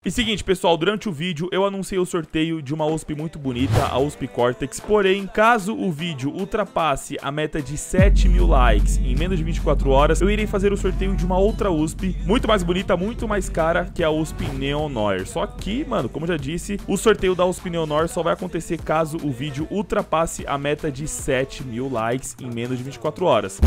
E seguinte, pessoal, durante o vídeo eu anunciei o sorteio de uma USP muito bonita, a USP Cortex, porém, caso o vídeo ultrapasse a meta de 7.000 likes em menos de 24 horas, eu irei fazer o sorteio de uma outra USP, muito mais bonita, muito mais cara, que é a USP Neon Noir. Só que, mano, como eu já disse, o sorteio da USP Neon Noir só vai acontecer caso o vídeo ultrapasse a meta de 7.000 likes em menos de 24 horas.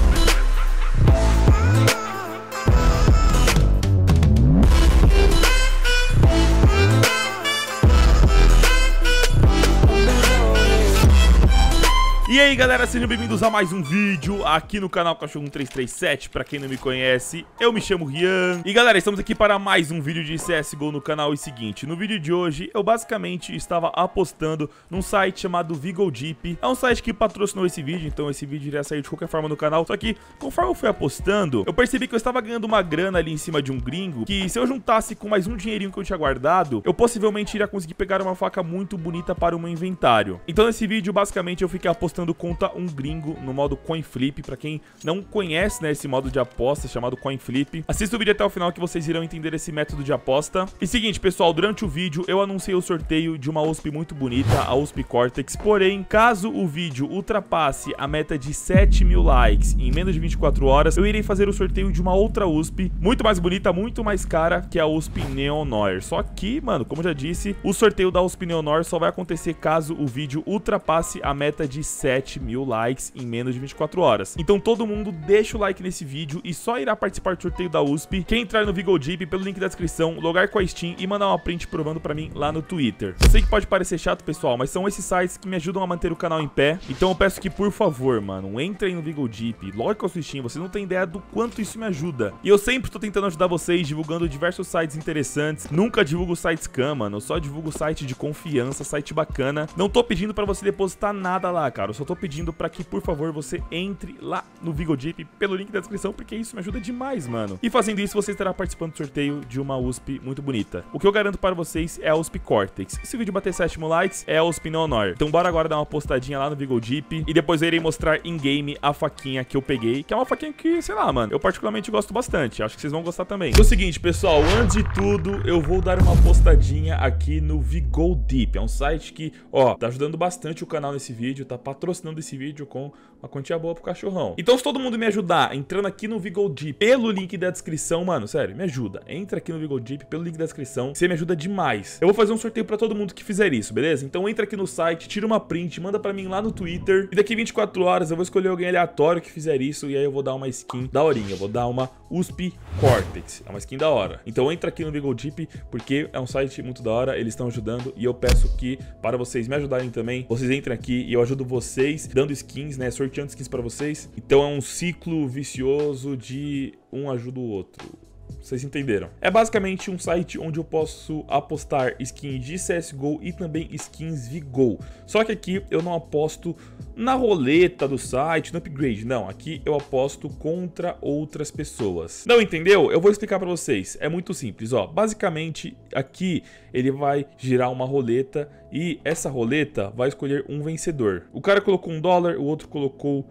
E aí galera, sejam bem-vindos a mais um vídeo aqui no canal Cachorro 1337. Pra quem não me conhece, eu me chamo Rian. E galera, estamos aqui para mais um vídeo de CSGO no canal. E seguinte, no vídeo de hoje eu basicamente estava apostando num site chamado VegoDeep. É um site que patrocinou esse vídeo, então esse vídeo iria sair de qualquer forma no canal. Só que conforme eu fui apostando, eu percebi que eu estava ganhando uma grana ali em cima de um gringo, que se eu juntasse com mais um dinheirinho que eu tinha guardado, eu possivelmente iria conseguir pegar uma faca muito bonita para o meu inventário. Então nesse vídeo basicamente eu fiquei apostando contra um gringo no modo Coin Flip. Pra quem não conhece, né, esse modo de aposta chamado Coin Flip, assista o vídeo até o final que vocês irão entender esse método de aposta. E seguinte, pessoal, durante o vídeo eu anunciei o sorteio de uma USP muito bonita, a USP Cortex, porém, caso o vídeo ultrapasse a meta de 7.000 likes em menos de 24 horas, eu irei fazer o sorteio de uma outra USP, muito mais bonita, muito mais cara, que é a USP Neon Noir. Só que, mano, como eu já disse, o sorteio da USP Neon Noir só vai acontecer caso o vídeo ultrapasse a meta de 7.000 likes em menos de 24 horas. Então todo mundo deixa o like nesse vídeo e só irá participar do sorteio da USP quem entrar no VegoDeep pelo link da descrição, logar com a Steam e mandar uma print provando pra mim lá no Twitter. Eu sei que pode parecer chato, pessoal, mas são esses sites que me ajudam a manter o canal em pé. Então eu peço que, por favor, mano, entrem no VegoDeep, logue com a sua Steam, vocês não têm ideia do quanto isso me ajuda. E eu sempre tô tentando ajudar vocês, divulgando diversos sites interessantes. Nunca divulgo sites scam, mano, eu só divulgo site de confiança, site bacana. Não tô pedindo pra você depositar nada lá, cara, eu só tô pedindo para que, por favor, você entre lá no VegoDeep pelo link da descrição, porque isso me ajuda demais, mano. E fazendo isso, você estará participando do sorteio de uma USP muito bonita. O que eu garanto para vocês é a USP Cortex. E se o vídeo bater 7.000 likes, é a USP Neon Noir. Então bora agora dar uma postadinha lá no VegoDeep e depois eu irei mostrar in-game a faquinha que eu peguei, que é uma faquinha que, sei lá, mano, eu particularmente gosto bastante. Acho que vocês vão gostar também. É o seguinte, pessoal, antes de tudo, eu vou dar uma postadinha aqui no VegoDeep. É um site que, ó, tá ajudando bastante o canal nesse vídeo, tá patrocinando esse vídeo com uma quantia boa pro cachorrão. Então se todo mundo me ajudar entrando aqui no VegoDeep pelo link da descrição, mano, sério, me ajuda. Entra aqui no VegoDeep pelo link da descrição, você me ajuda demais. Eu vou fazer um sorteio pra todo mundo que fizer isso, beleza? Então entra aqui no site, tira uma print, manda pra mim lá no Twitter. E daqui 24 horas eu vou escolher alguém aleatório que fizer isso e aí eu vou dar uma skin daorinha. Eu vou dar uma USP Cortex, é uma skin da hora. Então entra aqui no VegoDeep porque é um site muito da hora, eles estão ajudando e eu peço que, para vocês me ajudarem também, vocês entrem aqui e eu ajudo vocês dando skins, né, sorteando skins pra vocês. Então é um ciclo vicioso de um ajuda o outro. Vocês entenderam? É basicamente um site onde eu posso apostar skins de CSGO e também skins Vigo. Só que aqui eu não aposto na roleta do site, no upgrade. Não, aqui eu aposto contra outras pessoas. Não entendeu? Eu vou explicar pra vocês. É muito simples, ó. Basicamente, aqui ele vai girar uma roleta e essa roleta vai escolher um vencedor. O cara colocou $1, o outro colocou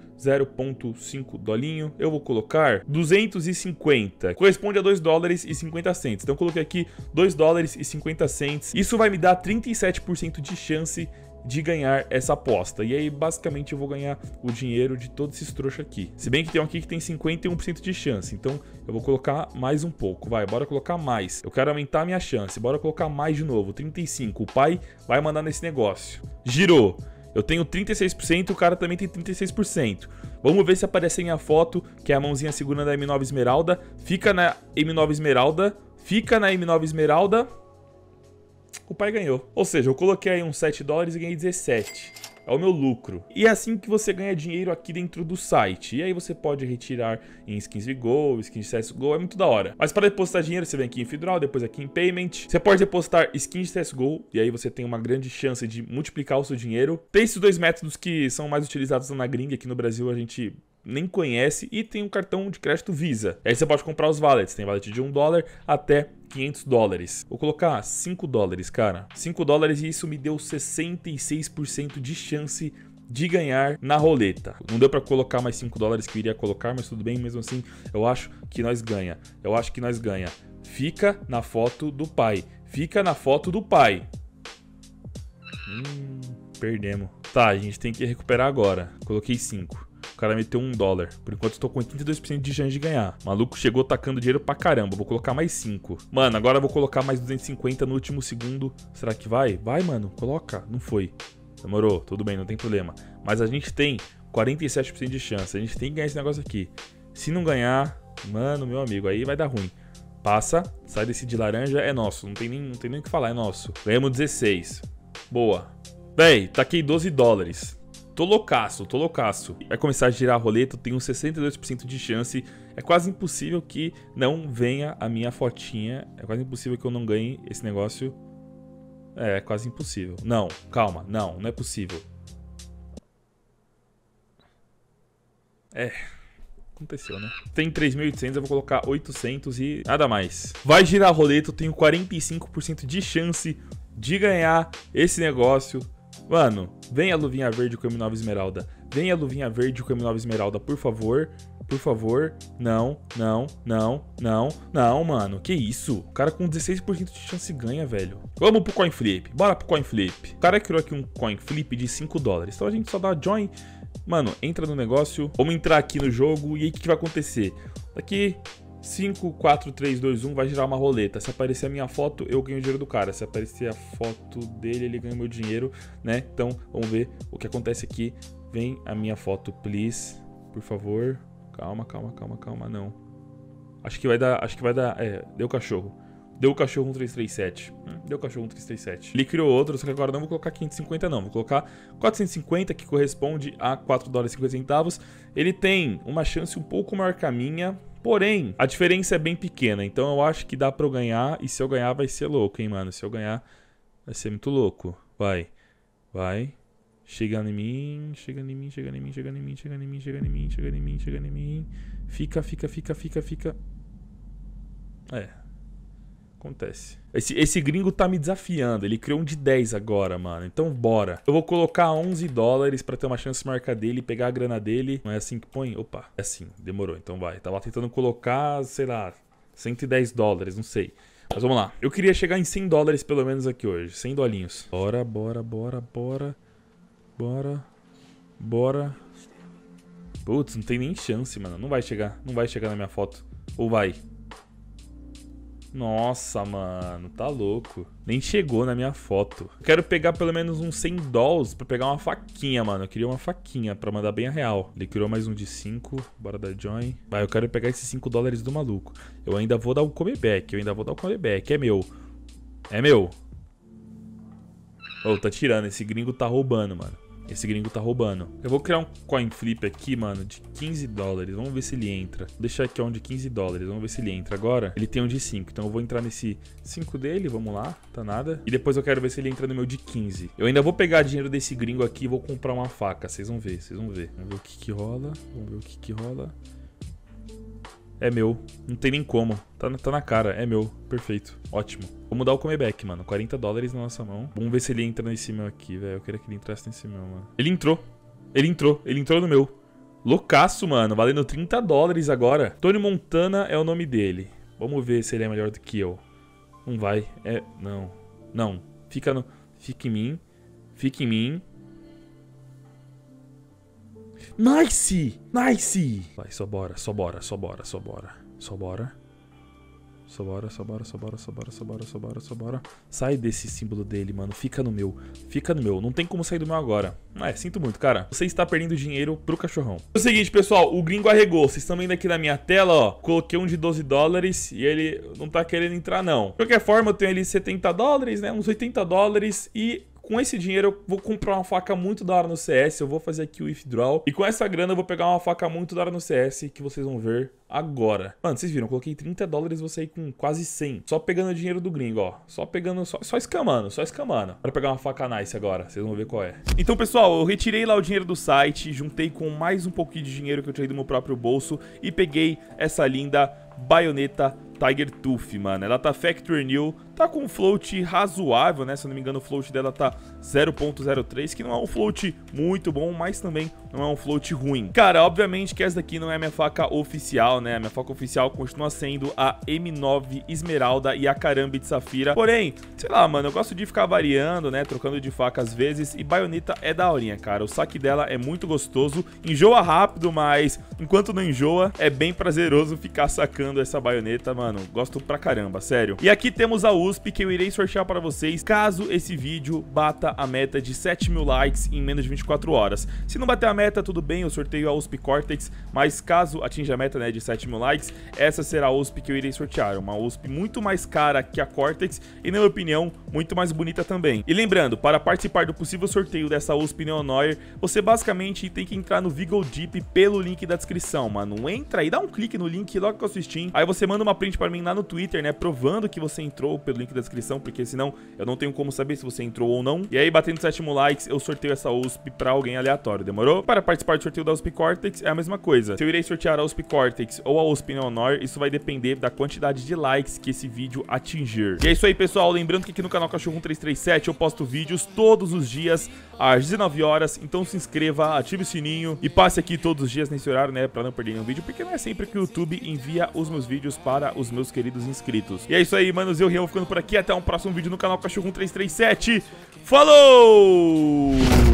0,5 dolinho. Eu vou colocar 250. Corresponde a $2,50. Então eu coloquei aqui $2,50. Isso vai me dar 37% de chance de ganhar essa aposta. E aí basicamente eu vou ganhar o dinheiro de todos esses trouxas aqui. Se bem que tem um aqui que tem 51% de chance. Então eu vou colocar mais um pouco. Vai, bora colocar mais. Eu quero aumentar a minha chance. Bora colocar mais de novo. 35. O pai vai mandar nesse negócio. Girou. Eu tenho 36%, o cara também tem 36%. Vamos ver se aparece minha foto, que é a mãozinha segurando a M9 Esmeralda. Fica na M9 Esmeralda. Fica na M9 Esmeralda. O pai ganhou. Ou seja, eu coloquei aí uns $7 e ganhei 17. É o meu lucro. E é assim que você ganha dinheiro aqui dentro do site. E aí você pode retirar em skins Vigo, skins de CSGO, é muito da hora. Mas para depositar dinheiro, você vem aqui em Withdraw, depois aqui em Payment. Você pode depositar skins de CSGO, e aí você tem uma grande chance de multiplicar o seu dinheiro. Tem esses dois métodos que são mais utilizados na gringa. Aqui no Brasil a gente nem conhece, e tem um cartão de crédito Visa. Aí você pode comprar os wallets, tem wallet de $1 até $500. Vou colocar $5, cara. $5 e isso me deu 66% de chance de ganhar na roleta. Não deu pra colocar mais $5 que eu iria colocar, mas tudo bem, mesmo assim, eu acho que nós ganha. Eu acho que nós ganha. Fica na foto do pai. Fica na foto do pai. Perdemos. Tá, a gente tem que recuperar agora. Coloquei 5. O cara meteu $1. Por enquanto eu tô com 82% de chance de ganhar. O maluco chegou tacando dinheiro pra caramba. Vou colocar mais 5. Mano, agora eu vou colocar mais 250 no último segundo. Será que vai? Vai, mano. Coloca. Não foi. Demorou. Tudo bem, não tem problema. Mas a gente tem 47% de chance. A gente tem que ganhar esse negócio aqui. Se não ganhar, mano, meu amigo, aí vai dar ruim. Passa. Sai desse de laranja. É nosso. Não tem nem o que falar. É nosso. Ganhamos 16. Boa. Véi, taquei $12. Tô loucaço, tô loucaço. Vai começar a girar a roleta, eu tenho 62% de chance. É quase impossível que não venha a minha fotinha. É quase impossível que eu não ganhe esse negócio. É quase impossível. Não, calma, não é possível. Aconteceu, né? Tem 3.800, eu vou colocar 800 e nada mais. Vai girar a roleta, eu tenho 45% de chance de ganhar esse negócio. Mano, vem a luvinha verde com M9 Esmeralda. Vem a luvinha verde com M9 Esmeralda, por favor. Por favor. Não, mano. Que isso? O cara com 16% de chance ganha, velho. Vamos pro coin flip. Bora pro coin flip. O cara criou aqui um coin flip de $5. Então a gente só dá join. Mano, entra no negócio. Vamos entrar aqui no jogo. E aí o que vai acontecer? Daqui 5, 4, 3, 2, 1, vai girar uma roleta. Se aparecer a minha foto, eu ganho o dinheiro do cara. Se aparecer a foto dele, ele ganha o meu dinheiro, né? Então, vamos ver o que acontece aqui. Vem a minha foto, please. Por favor. Calma, não. Acho que vai dar, deu cachorro. Deu o cachorro 1337. Deu o cachorro 1337. Ele criou outro, só que agora não vou colocar 550 não. Vou colocar 450, que corresponde a $4,50. Ele tem uma chance um pouco maior que a minha. Porém, a diferença é bem pequena, então eu acho que dá pra eu ganhar, e se eu ganhar vai ser louco, hein, mano. Se eu ganhar vai ser muito louco. Vai. Chega em mim. Fica. Acontece. Esse gringo tá me desafiando. Ele criou um de 10 agora, mano. Então bora. Eu vou colocar $11 pra ter uma chance maior que a dele, pegar a grana dele. Não é assim que põe? Opa, é assim. Demorou, então vai. Tava tentando colocar, sei lá, $110, não sei. Mas vamos lá. Eu queria chegar em $100 pelo menos aqui hoje. 100 dolinhos. Bora. Putz, não tem nem chance, mano. Não vai chegar na minha foto. Ou vai? Nossa, mano, tá louco. Nem chegou na minha foto. Eu quero pegar pelo menos uns $100 pra pegar uma faquinha, mano. Eu queria uma faquinha pra mandar bem a real. Ele criou mais um de 5. Bora dar join. Vai, eu quero pegar esses $5 do maluco. Eu ainda vou dar o comeback. É meu. Oh, tá tirando. Esse gringo tá roubando, mano. Eu vou criar um coin flip aqui, mano, de $15. Vamos ver se ele entra. Vou deixar aqui um de $15. Vamos ver se ele entra agora. Ele tem um de 5. Então eu vou entrar nesse 5 dele. Vamos lá. Tá nada. E depois eu quero ver se ele entra no meu de 15. Eu ainda vou pegar dinheiro desse gringo aqui e vou comprar uma faca. Vocês vão ver. Vamos ver o que rola. É meu. Não tem nem como. Tá na cara. É meu. Perfeito. Ótimo. Vamos dar o comeback, mano. $40 na nossa mão. Vamos ver se ele entra nesse meu aqui, velho. Eu queria que ele entrasse nesse meu, mano. Ele entrou. Ele entrou no meu. Loucaço, mano. Valendo $30 agora. Tony Montana é o nome dele. Vamos ver se ele é melhor do que eu. Não vai. Não. Fica em mim. Nice! Vai, só bora. Sai desse símbolo dele, mano. Fica no meu. Não tem como sair do meu agora. Sinto muito, cara. Você está perdendo dinheiro pro cachorrão. É o seguinte, pessoal. O gringo arregou. Vocês estão vendo aqui na minha tela, ó. Coloquei um de $12 e ele não tá querendo entrar, não. De qualquer forma, eu tenho ali $70, né? Uns $80 e... com esse dinheiro eu vou comprar uma faca muito da hora no CS, eu vou fazer aqui o withdraw. E com essa grana eu vou pegar uma faca muito da hora no CS, que vocês vão ver agora. Mano, vocês viram, eu coloquei $30 e vou sair com quase 100. Só pegando o dinheiro do gringo, ó. Só escamando. Bora pegar uma faca nice agora, vocês vão ver qual é. Então, pessoal, eu retirei lá o dinheiro do site, juntei com mais um pouquinho de dinheiro que eu tirei do meu próprio bolso e peguei essa linda baioneta Tiger Tooth, mano. Ela tá Factory New, tá com um float razoável, né? Se eu não me engano, o float dela tá 0.03, que não é um float muito bom, mas também não é um float ruim. Cara, obviamente que essa daqui não é a minha faca oficial, né? A minha faca oficial continua sendo a M9 Esmeralda e a Karambit Safira. Porém, sei lá, mano, eu gosto de ficar variando, né? Trocando de faca às vezes. E baioneta é daorinha, cara. O saque dela é muito gostoso. Enjoa rápido, mas enquanto não enjoa, é bem prazeroso ficar sacando essa baioneta, mano. Gosto pra caramba, sério. E aqui temos a USP que eu irei sortear para vocês caso esse vídeo bata a meta de 7.000 likes em menos de 24 horas. Se não bater a meta, tudo bem, eu sorteio a USP Cortex, mas caso atinja a meta, né, de 7.000 likes, essa será a USP que eu irei sortear. Uma USP muito mais cara que a Cortex e, na minha opinião, muito mais bonita também. E lembrando, para participar do possível sorteio dessa USP Neonoir, você basicamente tem que entrar no Vigo Deep pelo link da descrição, mano. Entra aí, dá um clique no link logo que eu assisti. Aí você manda uma print para mim lá no Twitter, né, provando que você entrou pelo link da descrição, porque senão eu não tenho como saber se você entrou ou não. E aí, batendo 7.000 likes, eu sorteio essa USP pra alguém aleatório, demorou? Para participar do sorteio da USP Cortex é a mesma coisa. Se eu irei sortear a USP Cortex ou a USP Neonoir, isso vai depender da quantidade de likes que esse vídeo atingir. E é isso aí, pessoal. Lembrando que aqui no canal Cachorro 1337 eu posto vídeos todos os dias às 19 horas, então se inscreva, ative o sininho e passe aqui todos os dias nesse horário, né, pra não perder nenhum vídeo, porque não é sempre que o YouTube envia os meus vídeos para os meus queridos inscritos. E é isso aí, manos, eu Rian vou ficando por aqui, até um próximo vídeo no canal Cachorro 1337. Falou!